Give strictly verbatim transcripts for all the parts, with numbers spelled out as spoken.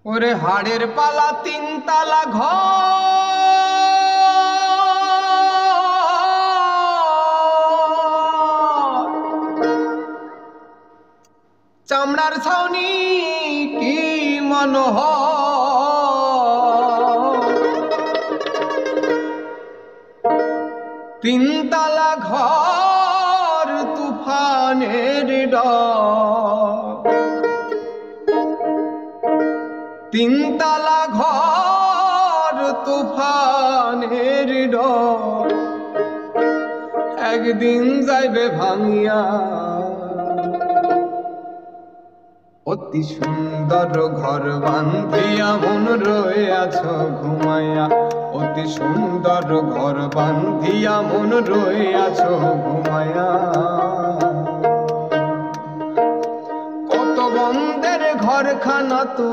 ওরে হাড়ের পালা তিন তালা ঘর, চামড়ার ছাউনি কি মনোহর, তিন তালা ঘর তুফানের ডর, তিন তালা ঘর তুফানের ডর, একদিন যাইবে ভাঙিয়া। অতি সুন্দর ঘর বান্ধিয়া মন রয়ে আছো ঘুমাইয়া, অতি সুন্দর ঘর বান্ধিয়া মন রয়ে আছো ঘুমাইয়া। কত বন্ধের ঘরখানা তো,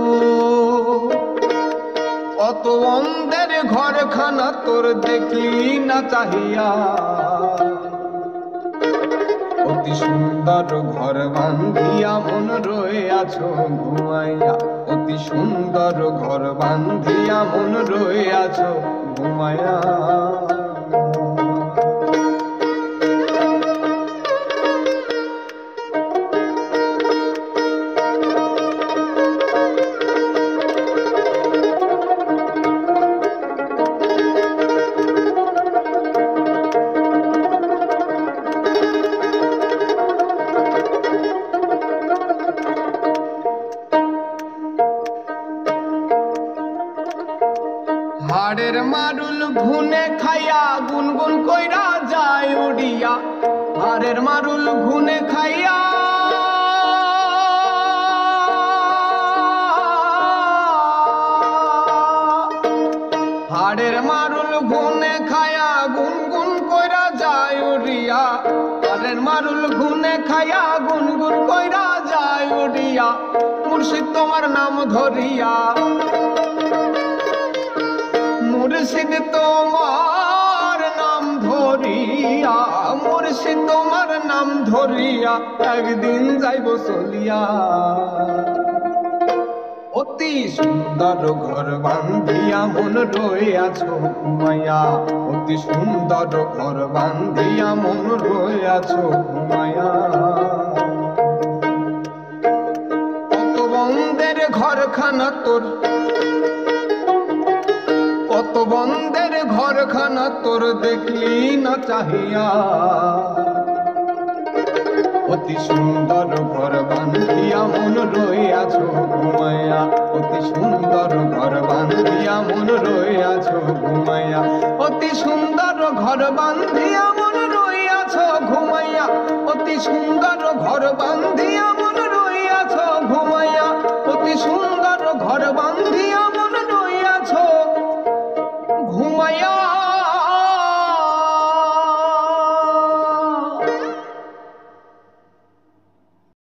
কত বন্ধের ঘরখানা তোর দেখলি না চাহিয়া। অতি সুন্দর ঘর বান্ধিয়া মন রয়ে আছো ঘুমাইয়া, অতি সুন্দর ঘর বান্ধিয়া মন রয়ে আছো ঘুমাইয়া। হাড়ের মারুল ঘুনে খাইয়া গুনগুন কইরা যায় উড়িয়া, হাড়ের মারুল ঘুনে খাইয়া হাড়ের মারুল ঘুনে খাইয়া গুনগুন কইরা যায় উড়িয়া, হাড়ের মারুল ঘুনে খাইয়া গুনগুন কইরা যায় উড়িয়া। মুর্শিদ তোমার নাম ধরিয়া, মুর্শিদ তোমার নাম ধরিয়া, মুর্শিদ তোমার নাম ধরিয়া একদিন যাইব চলিয়া। অতি সুন্দর ঘর বান্ধিয়া মন রয়ে আছো ঘুমাইয়া, অতি সুন্দর ঘর বান্ধিয়া মন রয়ে আছো ঘুমাইয়া। কত বন্ধের ঘরখানা তোর, কত বন্ধের ঘরখানা তোর দেখলি না চাহিয়া। অতি সুন্দর ঘর বান্ধিয়া মন রয়ে আছো ঘুমাইয়া, অতি সুন্দর ঘর বান্ধিয়া মন রয়ে আছো ঘুমাইয়া, অতি সুন্দর ঘর বান্ধিয়া মন রয়ে আছো ঘুমাইয়া, অতি সুন্দর ঘর বান্ধিয়া